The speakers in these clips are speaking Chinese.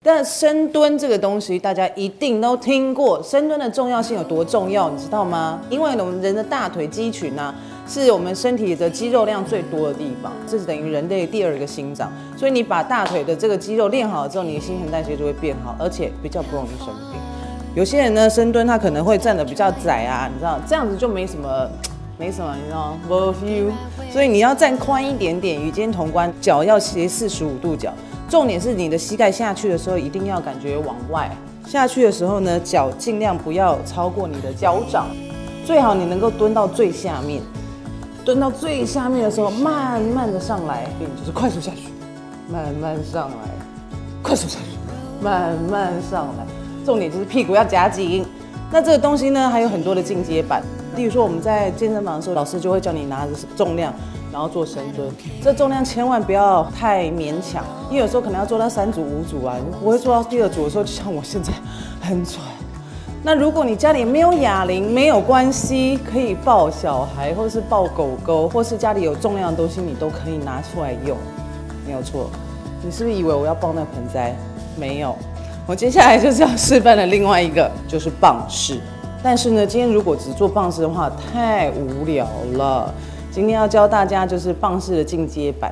但深蹲这个东西，大家一定都听过，深蹲的重要性有多重要，你知道吗？因为我们人的大腿肌群啊，是我们身体的肌肉量最多的地方，这是等于人类第2个心脏。所以你把大腿的这个肌肉练好了之后，你的新陈代谢就会变好，而且比较不容易生病。有些人呢，深蹲他可能会站得比较窄啊，你知道，这样子就没什么，你知道，没 feel。所以你要站宽一点点，与肩同宽，脚要斜45度角。重点是你的膝盖下去的时候，一定要感觉往外下去的时候呢，脚尽量不要超过你的脚掌，最好你能够蹲到最下面。蹲到最下面的时候，慢慢的上来，就是快速下去，慢慢上来，快速下去，慢慢上来。重点就是屁股要夹紧。那这个东西呢，还有很多的进阶版。例如说，我们在健身房的时候，老师就会叫你拿着重量，然后做深蹲。这重量千万不要太勉强，因为有时候可能要做到3组、5组啊，我会做到第2组的时候，就像我现在很喘。那如果你家里没有哑铃，没有关系，可以抱小孩，或是抱狗狗，或是家里有重量的东西，你都可以拿出来用，没有错。你是不是以为我要抱那盆栽？没有，我接下来就是要示范的另外一个就是棒式。但是呢，今天如果只做棒式的话，太无聊了。今天要教大家就是棒式的进阶版。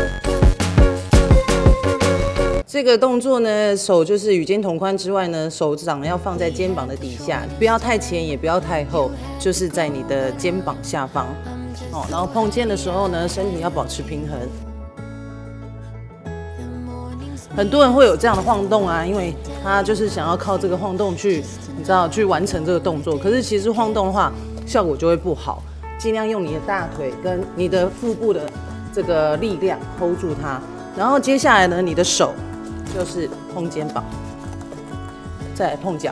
这个动作呢，手就是与肩同宽之外呢，手掌要放在肩膀的底下，不要太前，也不要太后，就是在你的肩膀下方。哦，然后碰肩的时候呢，身体要保持平衡。很多人会有这样的晃动啊，因为他就是想要靠这个晃动去，你知道，去完成这个动作。可是其实晃动的话，效果就会不好。尽量用你的大腿跟你的腹部的这个力量 hold 住它。然后接下来呢，你的手就是碰肩膀，再来碰脚。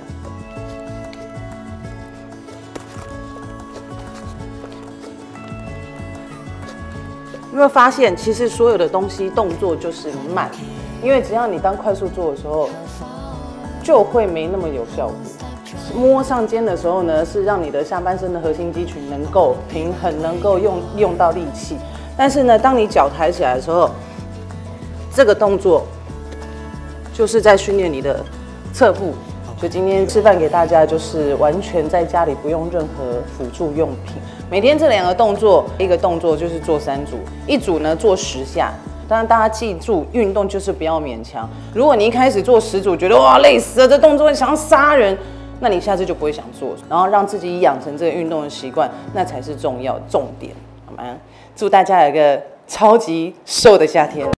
有没有发现，其实所有的东西动作就是慢，因为只要你当快速做的时候，就会没那么有效果。摸上肩的时候呢，是让你的下半身的核心肌群能够平衡，能够用到力气。但是呢，当你脚抬起来的时候，这个动作就是在训练你的侧腹。所以今天示范给大家，就是完全在家里不用任何辅助用品。每天这2个动作，一个动作就是做3组，一组呢做10下。当然大家记住，运动就是不要勉强。如果你一开始做10组，觉得哇累死了，这动作想要杀人，那你下次就不会想做。然后让自己养成这个运动的习惯，那才是重点，好吗？祝大家有一个超级瘦的夏天。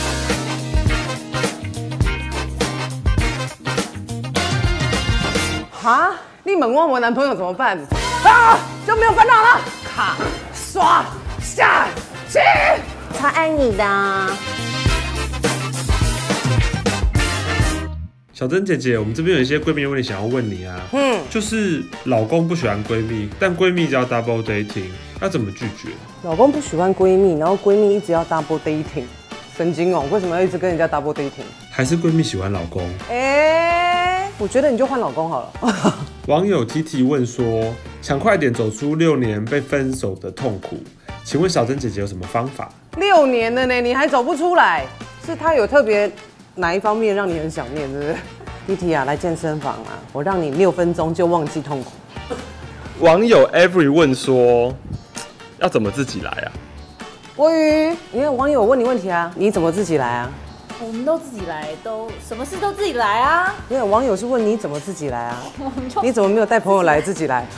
哈，你问我男朋友怎么办？啊，就没有烦恼了。卡刷下去，超爱你的。 小珍姐姐，我们这边有一些闺蜜问题想要问你啊。就是老公不喜欢闺蜜，但闺蜜要 double dating， 要怎么拒绝？ 老公不喜欢闺蜜，然后闺蜜一直要 double dating， 神经哦！为什么要一直跟人家 double dating？ 还是闺蜜喜欢老公？ 我觉得你就换老公好了。 网友 Titi 问说，想快点走出6年被分手的痛苦，请问小珍姐姐有什么方法 ？6年了呢，你还走不出来？是他有特别哪一方面让你很想念，是不是？Titi 啊，来健身房啊，我让你6分钟就忘记痛苦。 网友 Every 问说，要怎么自己来啊？ 国瑜，你看网友问你问题啊，你怎么自己来啊？ 我们都自己来，都什么事都自己来啊。 因为网友是问你怎么自己来啊？你怎么没有带朋友来自己来？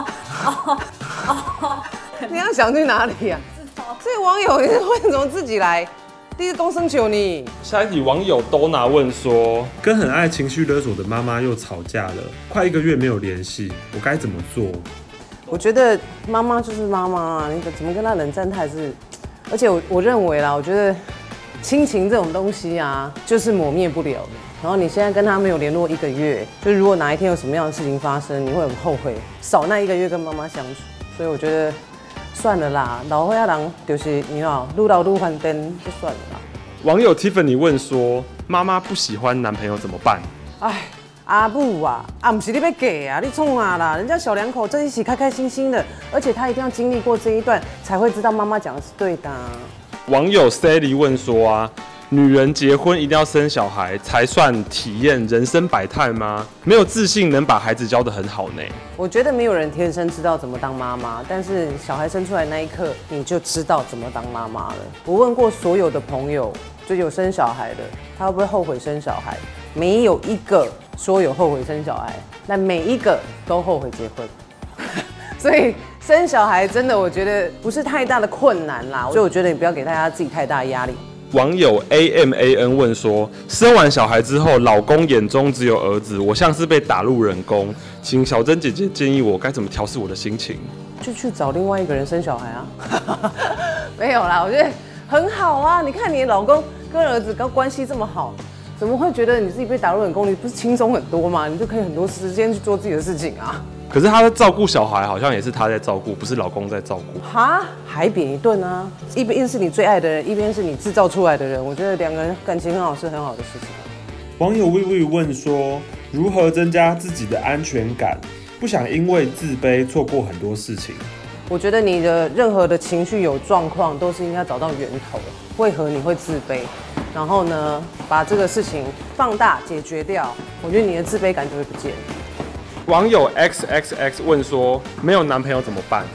你要想去哪里啊？所以网友为什么自己来？第一公生求你。 下一题，网友 Donna 问说，跟很爱情绪勒索的妈妈又吵架了，快1个月没有联系，我该怎么做？ 我觉得妈妈就是妈妈啊，你怎么跟她冷战，她还是……而且我认为啦，我觉得亲情这种东西啊，就是抹灭不了的。然后你现在跟她没有联络1个月，就如果哪一天有什么样的事情发生，你会很后悔少那1个月跟妈妈相处。所以我觉得算了啦，老岁仔人就是你知道，愈老愈烦灯，就算了啦。 网友 Tiffany 问说，妈妈不喜欢男朋友怎么办？ 哎，阿母啊，不是你要给啊，你冲啊啦！人家小2口在一起开开心心的，而且他一定要经历过这一段，才会知道妈妈讲的是对的啊。 网友 Sally 问说啊， 女人结婚一定要生小孩才算体验人生百态吗？没有自信能把孩子教得很好呢？ 我觉得没有人天生知道怎么当妈妈，但是小孩生出来那一刻，你就知道怎么当妈妈了。我问过所有的朋友，就有生小孩的，他会不会后悔生小孩？没有一个说有后悔生小孩，但每一个都后悔结婚。所以生小孩真的，我觉得不是太大的困难啦。所以我觉得你不要给大家自己太大的压力。 网友 AMAN 问说：生完小孩之后，老公眼中只有儿子，我像是被打入冷宫，请小珍姐姐建议我该怎么调试我的心情。 就去找另外一个人生小孩啊。没有啦，我觉得很好啊。你看你的老公跟儿子关系这么好，怎么会觉得你自己被打入冷宫？你不是轻松很多吗？你就可以很多时间去做自己的事情啊。 可是她在照顾小孩，好像也是她在照顾，不是老公在照顾。 哈，海扁一顿啊！一边是你最爱的人，一边是你制造出来的人，我觉得两个人感情很好是很好的事情。 网友 Vivi 问说：如何增加自己的安全感？不想因为自卑错过很多事情。 我觉得你的任何的情绪有状况，都是应该找到源头，为何你会自卑？然后呢，把这个事情放大解决掉，我觉得你的自卑感就会不见。 网友 XXX 问说：没有男朋友怎么办？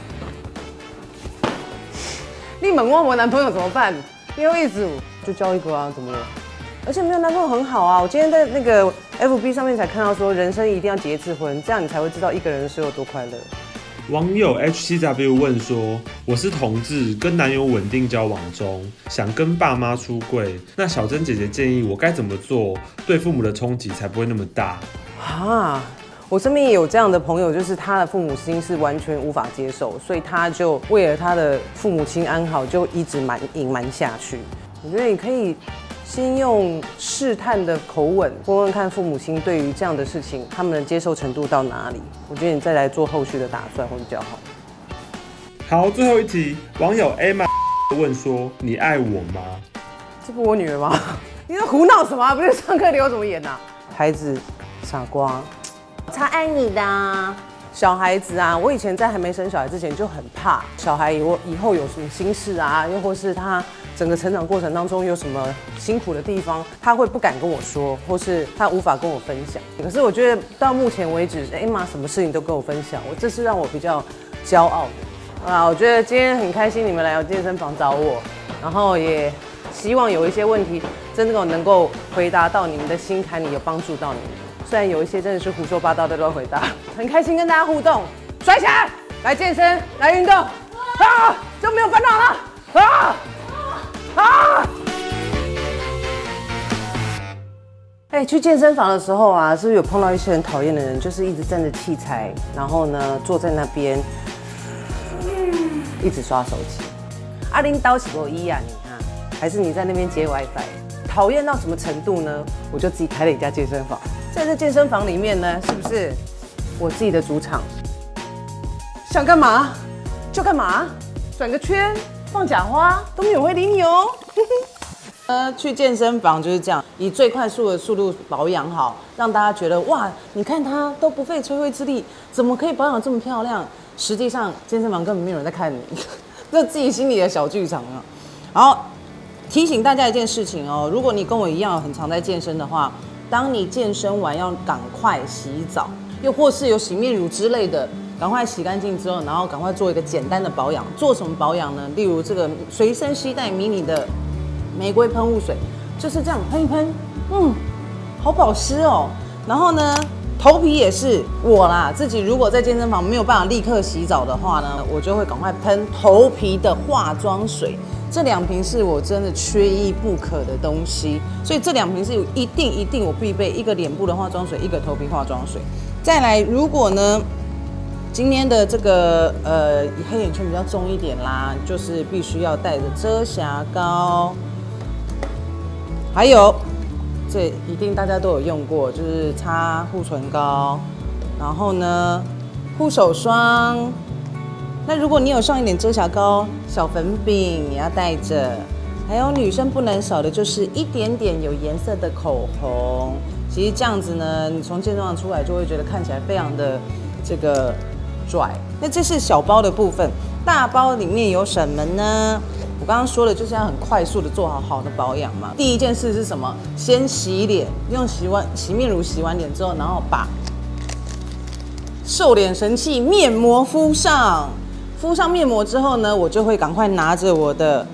你问我男朋友怎么办？没有意思，就交一个啊，怎么了？而且没有男朋友很好啊！我今天在那个 FB 上面才看到说，人生一定要结一次婚，这样你才会知道一个人的时候有多快乐。 网友 H7W 问说：我是同志，跟男友稳定交往中，想跟爸妈出柜，那小珍姐姐建议我该怎么做，对父母的冲击才不会那么大？ 啊！我身边也有这样的朋友，就是他的父母亲是完全无法接受，所以他就为了他的父母亲安好，就一直隐瞒下去。我觉得你可以先用试探的口吻问问看父母亲对于这样的事情，他们的接受程度到哪里。我觉得你再来做后续的打算会比较好。 好，最后一题，网友 Emma 问说：你爱我吗？ 这不我女儿吗？你在胡闹什么？不是上课留怎么演啊？孩子，傻瓜。超爱你的啊，小孩子啊！我以前在还没生小孩之前就很怕小孩以后有什么心事啊，又或是他整个成长过程当中有什么辛苦的地方，他会不敢跟我说，或是他无法跟我分享。可是我觉得到目前为止，Emma什么事情都跟我分享，这是让我比较骄傲的啊！我觉得今天很开心你们来健身房找我，然后也希望有一些问题真的能够回答到你们的心坎里，有帮助到你们。虽然有一些真的是胡说八道的乱回答，很开心跟大家互动，甩起来，来健身，来运动，啊，就没有烦恼了，啊啊！去健身房的时候啊，是不是有碰到一些很讨厌的人，就是一直站着器材，然后呢坐在那边，一直刷手机。阿林刀起过一啊，你看，还是你在那边接 WiFi， 讨厌到什么程度呢？我就自己开了一家健身房。在这健身房里面呢，是不是我自己的主场？想干嘛就干嘛，转个圈，放假花都没有人会理你哦。去健身房就是这样，以最快速的速度保养好，让大家觉得哇，你看他都不费吹灰之力，怎么可以保养这么漂亮？实际上健身房根本没有人在看你，这自己心里的小剧场啊。好，提醒大家一件事情哦，如果你跟我一样很常在健身的话，当你健身完要赶快洗澡，又或是有洗面乳之类的，赶快洗干净之后，然后赶快做一个简单的保养。做什么保养呢？例如这个随身携带迷你的玫瑰喷雾水，就是这样喷一喷，好保湿哦。然后呢，头皮也是我啦，自己如果在健身房没有办法立刻洗澡的话呢，我就会赶快喷头皮的化妆水。这2瓶是我真的缺一不可的东西，所以这2瓶是一定我必备，一个脸部的化妆水，一个头皮化妆水。再来，如果呢今天的这个黑眼圈比较重一点啦，就是必须要带着遮瑕膏，还有这一定大家都有用过，就是擦护唇膏，然后呢护手霜。那如果你有上一点遮瑕膏、小粉饼，也要带着。还有女生不能少的就是一点点有颜色的口红。其实这样子呢，你从健身房出来就会觉得看起来非常的这个拽。那这是小包的部分，大包里面有什么呢？ 我刚刚说的就是要很快速的做好的保养嘛。第一件事是什么？先洗脸，用洗面乳洗完脸之后，然后把瘦脸神器面膜敷上。敷上面膜之后呢，我就会赶快拿着我的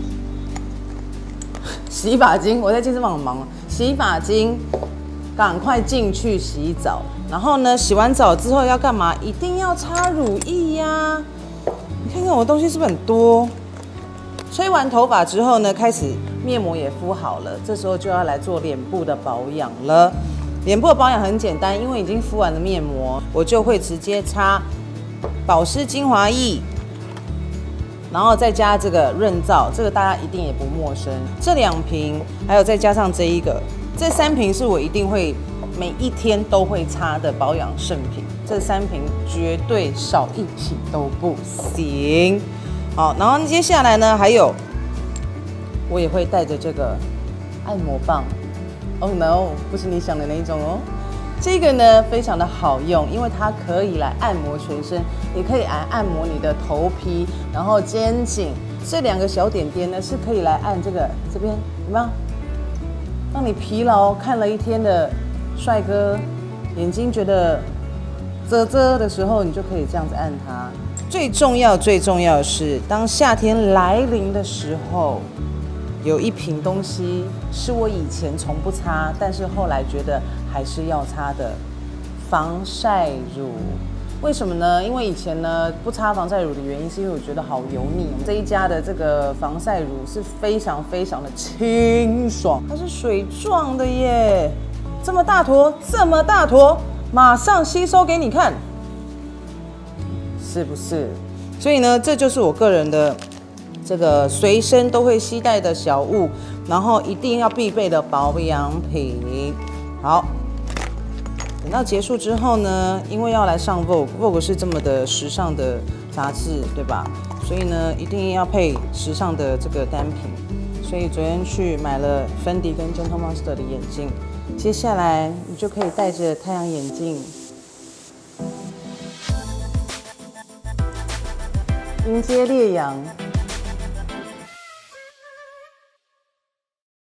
洗发精，我在健身房很忙，洗发精赶快进去洗澡。然后呢，洗完澡之后要干嘛？一定要擦乳液呀。你看看我东西是不是很多？吹完头发之后呢，开始面膜也敷好了，这时候就要来做脸部的保养了。脸部的保养很简单，因为已经敷完了面膜，我就会直接擦保湿精华液，然后再加这个润燥，这个大家一定也不陌生。这2瓶，还有再加上这一个，这3瓶是我一定会每一天都会擦的保养圣品。这3瓶绝对少一瓶都不行。好，然后接下来呢，还有我也会带着这个按摩棒。Oh no， 不是你想的那一种哦。这个呢非常的好用，因为它可以来按摩全身，也可以来按摩你的头皮，然后肩颈这2个小点点呢是可以来按这边，有没有？让你疲劳看了一天的帅哥，眼睛觉得啧的时候，你就可以这样子按它。最重要的是，当夏天来临的时候，有一瓶东西是我以前从不擦，但是后来觉得还是要擦的防晒乳。为什么呢？因为以前呢不擦防晒乳的原因，是因为我觉得好油腻。这一家的这个防晒乳是非常的清爽，它是水状的耶，这么大坨，马上吸收给你看，是不是？所以呢，这就是我个人的这个随身都会携带的小物，然后一定要必备的保养品。好，等到结束之后呢，因为要来上 Vogue 是这么的时尚的杂志，对吧？所以呢，一定要配时尚的这个单品。所以昨天去买了 Fendi 跟 Gentle Monster 的眼镜，接下来你就可以戴着太阳眼镜，迎接烈阳。